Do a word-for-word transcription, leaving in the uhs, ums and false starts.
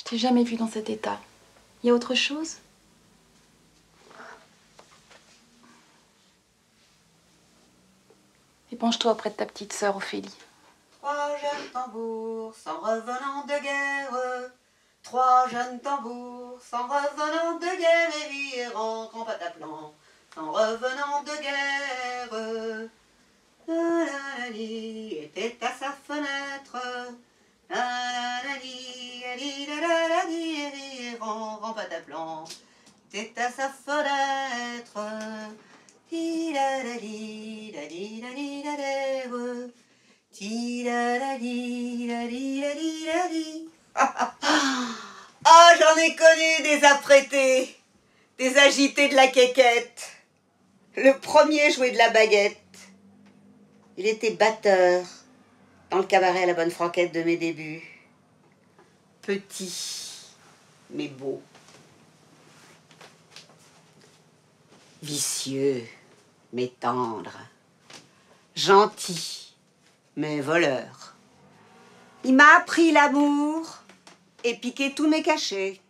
Je t'ai jamais vu dans cet état. Il y a autre chose? Épanche-toi auprès de ta petite sœur Ophélie. Trois jeunes tambours s'en revenant de guerre. Trois jeunes tambours s'en revenant de guerre et virant grand pataplan. S'en revenant de guerre. La la li était à sa fenêtre. La la li la la la li virant grand pataplan. Était à sa fenêtre. Ti la la li la li la li la la. Ti la la li la li la li la li. Ah, j'en ai connu des apprêtés, des agités de la quéquette. Le premier jouait de la baguette. Il était batteur dans le cabaret à la Bonne Franquette de mes débuts. Petit, mais beau. Vicieux, mais tendre. Gentil, mais voleur. Il m'a appris l'amour et piqué tous mes cachets.